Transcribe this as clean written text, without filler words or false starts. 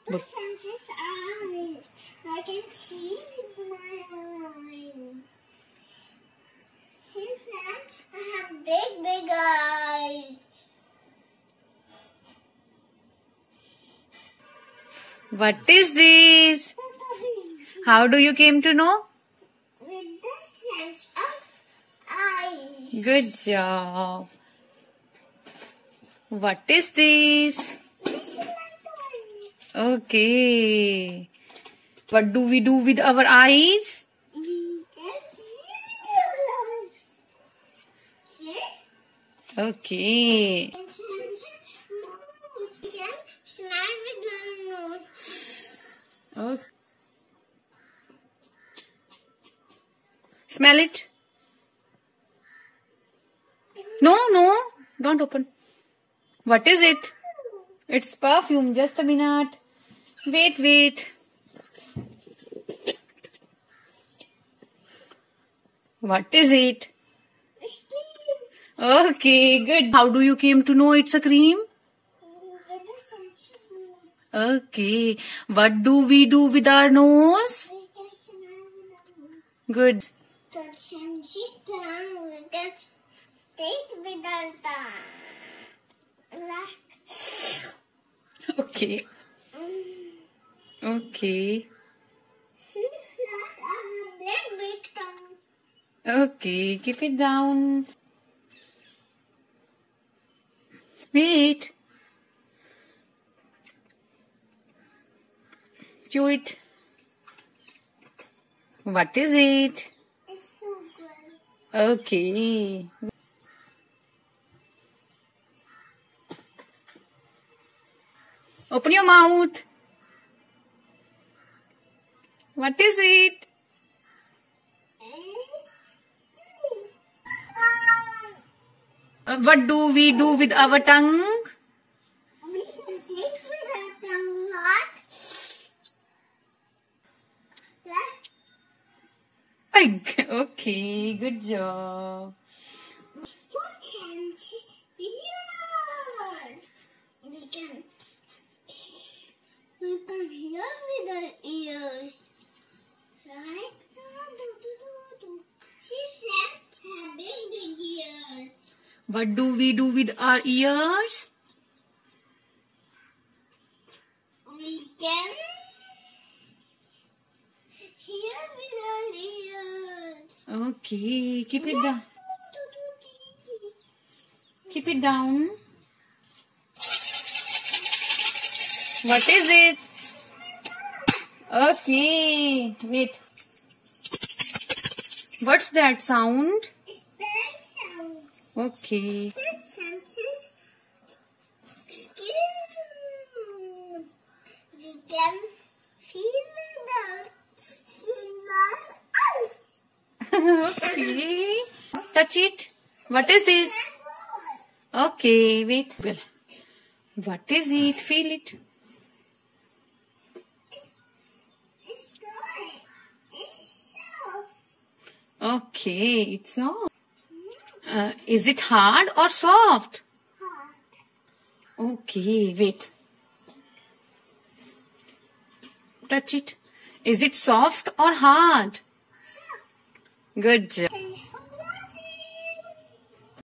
The senses eyes. I can see with my eyes. See, Frank? I have big eyes. What is this? How do you came to know? With the sense of eyes. Good job. What is this? This is my toy. Okay. What do we do with our eyes? We can see with our eyes. See? Okay. We can smell with our nose. Okay. Smell it. No, don't open. What is it? It's perfume. Just a minute. Wait. What is it? Okay, good. How do you came to know it's a cream? With the sense of nose. Okay. What do we do with our nose? We can smell with our nose. Good. The senses tongue. We can taste with our tongue. Like. Okay. Okay. She's like a big tongue. Okay. Keep it down. Wait. Chew it. What is it? It's so good. Okay. Open your mouth. What is it? What do we do with our tongue? We can taste with our tongue like. Okay, good job. Food senses ears. We can hear with our ears. Right? She says have big ears. What do we do with our ears? We can hear with our ears. Okay, keep it down. Keep it down. What is this? Okay, wait. What's that sound? Smell sound. Okay. Senses skin. We can feel with our eyes. Okay. Touch it. What is this? Okay, wait. Well, what is it? Feel it. It's good. It's soft. Okay, it's not. Is it hard or soft? Hard. Okay, wait. Touch it. Is it soft or hard? Soft. Good job. And